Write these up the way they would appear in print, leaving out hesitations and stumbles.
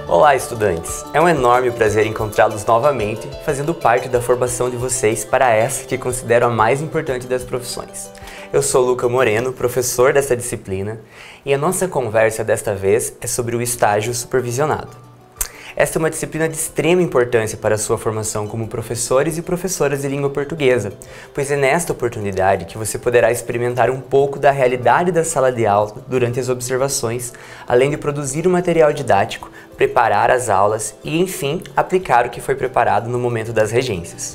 Olá, estudantes! É um enorme prazer encontrá-los novamente, fazendo parte da formação de vocês para essa que considero a mais importante das profissões. Eu sou Luca Moreno, professor dessa disciplina, e a nossa conversa desta vez é sobre o estágio supervisionado. Esta é uma disciplina de extrema importância para a sua formação como professores e professoras de língua portuguesa, pois é nesta oportunidade que você poderá experimentar um pouco da realidade da sala de aula durante as observações, além de produzir o material didático, preparar as aulas e, enfim, aplicar o que foi preparado no momento das regências.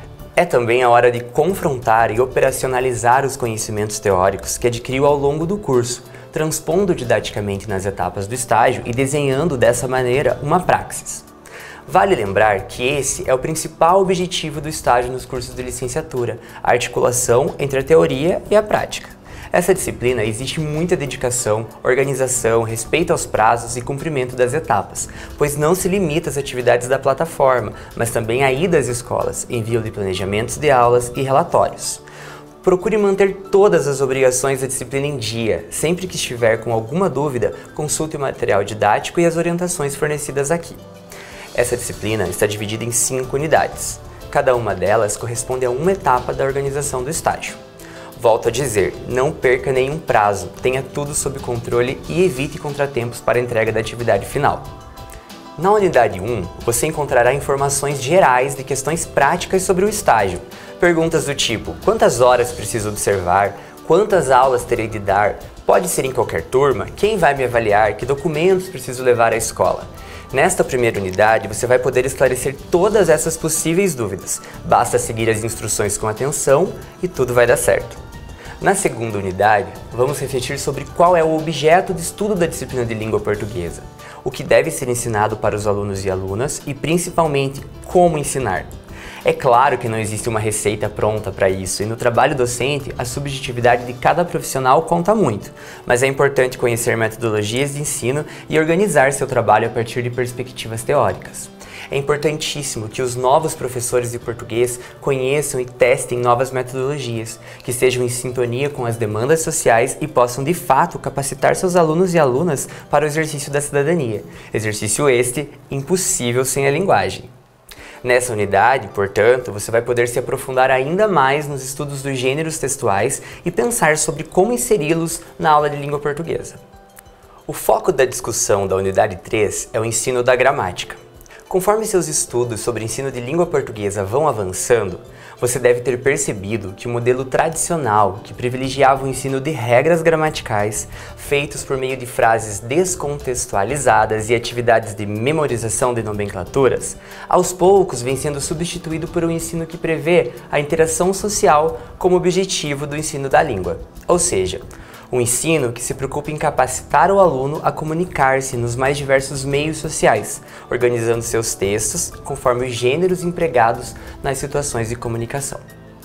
É também a hora de confrontar e operacionalizar os conhecimentos teóricos que adquiriu ao longo do curso, transpondo didaticamente nas etapas do estágio e desenhando dessa maneira uma praxis. Vale lembrar que esse é o principal objetivo do estágio nos cursos de licenciatura, a articulação entre a teoria e a prática. Essa disciplina exige muita dedicação, organização, respeito aos prazos e cumprimento das etapas, pois não se limita às atividades da plataforma, mas também à ida às escolas, envio de planejamentos de aulas e relatórios. Procure manter todas as obrigações da disciplina em dia. Sempre que estiver com alguma dúvida, consulte o material didático e as orientações fornecidas aqui. Essa disciplina está dividida em 5 unidades. Cada uma delas corresponde a uma etapa da organização do estágio. Volto a dizer, não perca nenhum prazo, tenha tudo sob controle e evite contratempos para a entrega da atividade final. Na unidade 1, você encontrará informações gerais de questões práticas sobre o estágio. Perguntas do tipo, quantas horas preciso observar? Quantas aulas terei de dar? Pode ser em qualquer turma? Quem vai me avaliar? Que documentos preciso levar à escola? Nesta primeira unidade, você vai poder esclarecer todas essas possíveis dúvidas. Basta seguir as instruções com atenção e tudo vai dar certo. Na segunda unidade, vamos refletir sobre qual é o objeto de estudo da disciplina de língua portuguesa, o que deve ser ensinado para os alunos e alunas e, principalmente, como ensinar. É claro que não existe uma receita pronta para isso e no trabalho docente a subjetividade de cada profissional conta muito, mas é importante conhecer metodologias de ensino e organizar seu trabalho a partir de perspectivas teóricas. É importantíssimo que os novos professores de português conheçam e testem novas metodologias, que estejam em sintonia com as demandas sociais e possam de fato capacitar seus alunos e alunas para o exercício da cidadania, exercício este impossível sem a linguagem. Nessa unidade, portanto, você vai poder se aprofundar ainda mais nos estudos dos gêneros textuais e pensar sobre como inseri-los na aula de língua portuguesa. O foco da discussão da unidade 3 é o ensino da gramática. Conforme seus estudos sobre ensino de língua portuguesa vão avançando, você deve ter percebido que o modelo tradicional, que privilegiava o ensino de regras gramaticais, feitos por meio de frases descontextualizadas e atividades de memorização de nomenclaturas, aos poucos vem sendo substituído por um ensino que prevê a interação social como objetivo do ensino da língua, ou seja, um ensino que se preocupa em capacitar o aluno a comunicar-se nos mais diversos meios sociais, organizando seus textos conforme os gêneros empregados nas situações de comunicação.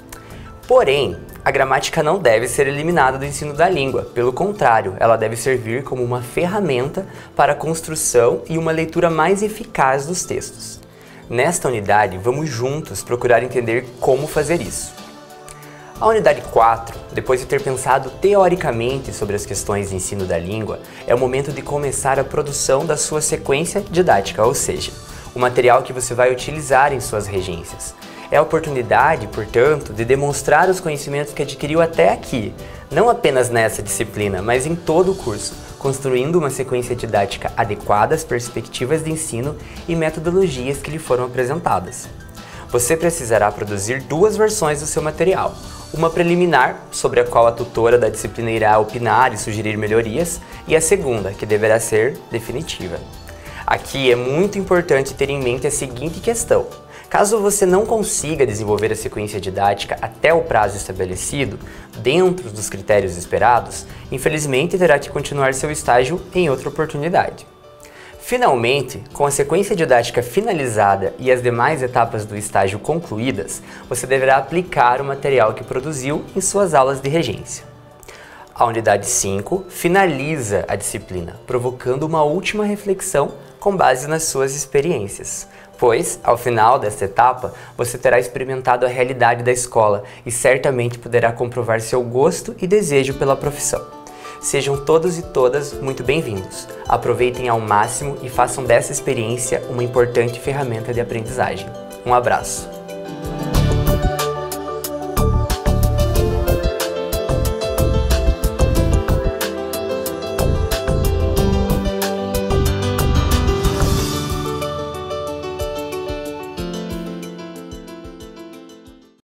Porém, a gramática não deve ser eliminada do ensino da língua, pelo contrário, ela deve servir como uma ferramenta para a construção e uma leitura mais eficaz dos textos. Nesta unidade, vamos juntos procurar entender como fazer isso. A unidade 4, depois de ter pensado teoricamente sobre as questões de ensino da língua, é o momento de começar a produção da sua sequência didática, ou seja, o material que você vai utilizar em suas regências. É a oportunidade, portanto, de demonstrar os conhecimentos que adquiriu até aqui, não apenas nessa disciplina, mas em todo o curso, construindo uma sequência didática adequada às perspectivas de ensino e metodologias que lhe foram apresentadas. Você precisará produzir 2 versões do seu material. Uma preliminar, sobre a qual a tutora da disciplina irá opinar e sugerir melhorias, e a segunda, que deverá ser definitiva. Aqui é muito importante ter em mente a seguinte questão. Caso você não consiga desenvolver a sequência didática até o prazo estabelecido, dentro dos critérios esperados, infelizmente terá que continuar seu estágio em outra oportunidade. Finalmente, com a sequência didática finalizada e as demais etapas do estágio concluídas, você deverá aplicar o material que produziu em suas aulas de regência. A unidade 5 finaliza a disciplina, provocando uma última reflexão com base nas suas experiências, pois, ao final desta etapa, você terá experimentado a realidade da escola e certamente poderá comprovar seu gosto e desejo pela profissão. Sejam todos e todas muito bem-vindos. Aproveitem ao máximo e façam dessa experiência uma importante ferramenta de aprendizagem. Um abraço!